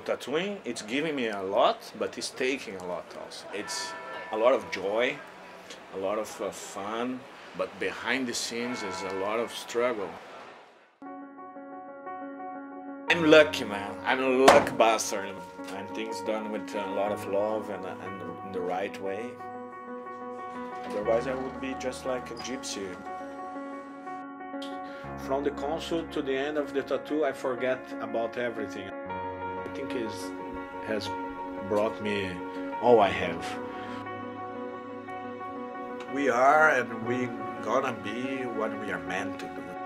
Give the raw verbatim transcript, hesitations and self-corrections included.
Tattooing, it's giving me a lot, but it's taking a lot also. It's a lot of joy, a lot of uh, fun, but behind the scenes is a lot of struggle. I'm lucky, man. I'm a luck bastard. And things done with a lot of love and, and in the right way. Otherwise I would be just like a gypsy. From the console to the end of the tattoo, I forget about everything. I think it has brought me all I have. We are and we gonna be what we are meant to do.